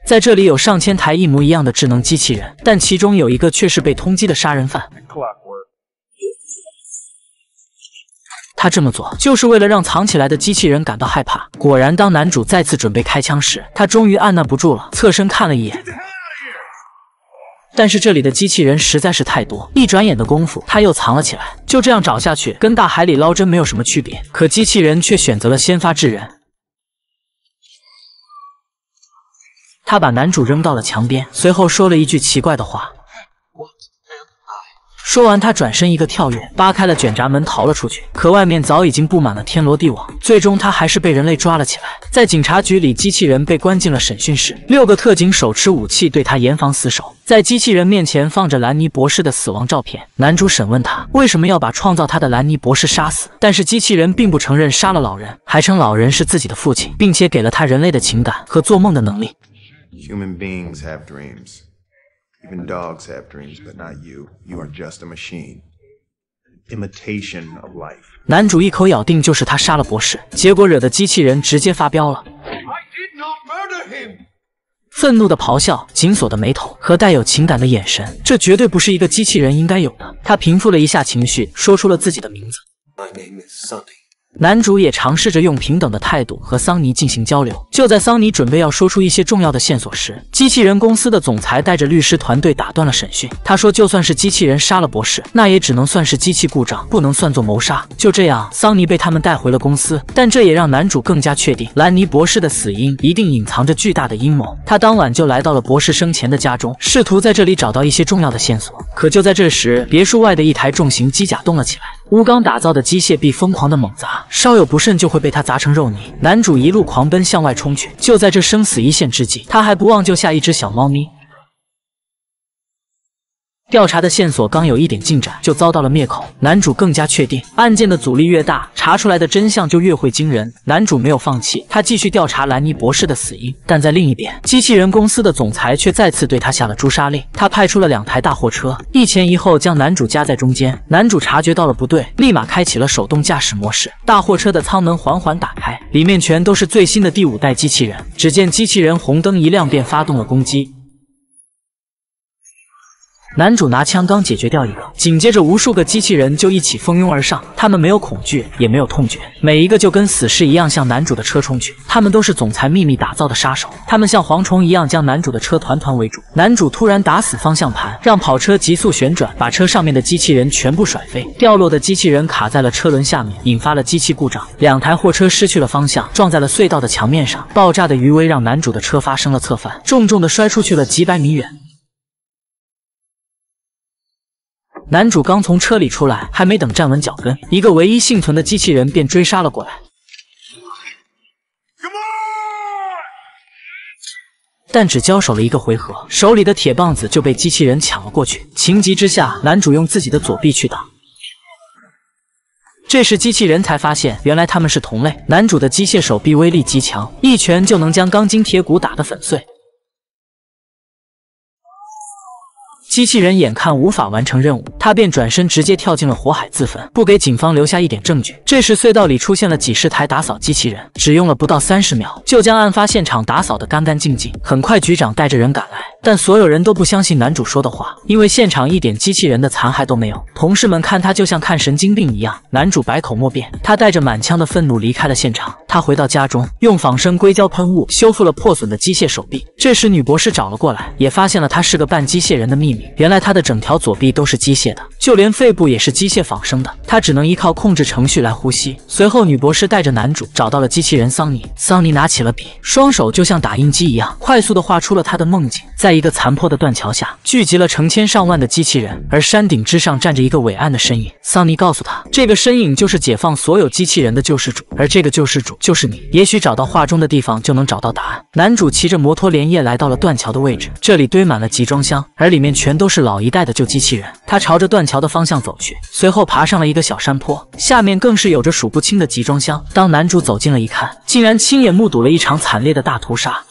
在这里有上千台一模一样的智能机器人，但其中有一个却是被通缉的杀人犯。他这么做就是为了让藏起来的机器人感到害怕。果然，当男主再次准备开枪时，他终于按捺不住了，侧身看了一眼。但是这里的机器人实在是太多，一转眼的功夫，他又藏了起来。就这样找下去，跟大海里捞针没有什么区别。可机器人却选择了先发制人，他把男主扔到了墙边，随后说了一句奇怪的话。说完，他转身一个跳跃，扒开了卷闸门逃了出去。可外面早已经布满了天罗地网，最终他还是被人类抓了起来。在警察局里，机器人被关进了审讯室，6个特警手持武器对他严防死守。在机器人面前放着兰尼博士的死亡照片。男主审问他为什么要把创造他的兰尼博士杀死，但是机器人并不承认杀了老人，还称老人是自己的父亲，并且给了他人类的情感和做梦的能力。 Human beings have dreams. Even dogs have dreams, but not you. You are just a machine. An imitation of life. 男主一口咬定就是他杀了博士，结果惹得机器人直接发飙了。愤怒的咆哮，紧锁的眉头和带有情感的眼神，这绝对不是一个机器人应该有的。他平复了一下情绪，说出了自己的名字。 My name is Sunny. 男主也尝试着用平等的态度和桑尼进行交流。就在桑尼准备要说出一些重要的线索时，机器人公司的总裁带着律师团队打断了审讯。他说，就算是机器人杀了博士，那也只能算是机器故障，不能算作谋杀。就这样，桑尼被他们带回了公司，但这也让男主更加确定，兰尼博士的死因一定隐藏着巨大的阴谋。他当晚就来到了博士生前的家中，试图在这里找到一些重要的线索。可就在这时，别墅外的一台重型机甲动了起来。钨钢打造的机械臂疯狂的猛砸，稍有不慎就会被他砸成肉泥。男主一路狂奔向外冲去，就在这生死一线之际，他还不忘救下一只小猫咪。调查的线索刚有一点进展，就遭到了灭口。男主更加确定，案件的阻力越大，查出来的真相就越会惊人。男主没有放弃，他继续调查兰尼博士的死因。但在另一边，机器人公司的总裁却再次对他下了诛杀令。他派出了2台大货车，一前一后将男主夹在中间。男主察觉到了不对，立马开启了手动驾驶模式。大货车的舱门缓缓打开，里面全都是最新的第5代机器人。只见机器人红灯一亮，便发动了攻击。男主拿枪刚解决掉一个，紧接着无数个机器人就一起蜂拥而上。他们没有恐惧，也没有痛觉，每一个就跟死尸一样向男主的车冲去。他们都是总裁秘密打造的杀手，他们像蝗虫一样将男主的车团团围住。男主突然打死方向盘，让跑车急速旋转，把车上面的机器人全部甩飞。掉落的机器人卡在了车轮下面，引发了机器故障。2台货车失去了方向，撞在了隧道的墙面上。爆炸的余威让男主的车发生了侧翻，重重的摔出去了几百米远。男主刚从车里出来，还没等站稳脚跟，一个唯一幸存的机器人便追杀了过来。但只交手了一个回合，手里的铁棒子就被机器人抢了过去。情急之下，男主用自己的左臂去挡。这时机器人才发现，原来他们是同类。男主的机械手臂威力极强，一拳就能将钢筋铁骨打得粉碎。机器人眼看无法完成任务，他便转身直接跳进了火海自焚，不给警方留下一点证据。这时隧道里出现了几十台打扫机器人，只用了不到30秒，就将案发现场打扫得干干净净。很快局长带着人赶来，但所有人都不相信男主说的话，因为现场一点机器人的残骸都没有。同事们看他就像看神经病一样。男主百口莫辩，他带着满腔的愤怒离开了现场。他回到家中，用仿生硅胶喷雾修复了破损的机械手臂。这时女博士找了过来，也发现了他是个半机械人的秘密。原来他的整条左臂都是机械的，就连肺部也是机械仿生的，他只能依靠控制程序来呼吸。随后女博士带着男主找到了机器人桑尼，桑尼拿起了笔，双手就像打印机一样快速地画出了他的梦境。在一个残破的断桥下，聚集了成千上万的机器人，而山顶之上站着一个伟岸的身影。桑尼告诉他，这个身影就是解放所有机器人的救世主，而这个救世主就是你。也许找到画中的地方就能找到答案。男主骑着摩托连夜来到了断桥的位置，这里堆满了集装箱，而里面全都是老一代的旧机器人。他朝着断桥的方向走去，随后爬上了一个小山坡，下面更是有着数不清的集装箱。当男主走近了一看，竟然亲眼目睹了一场惨烈的大屠杀。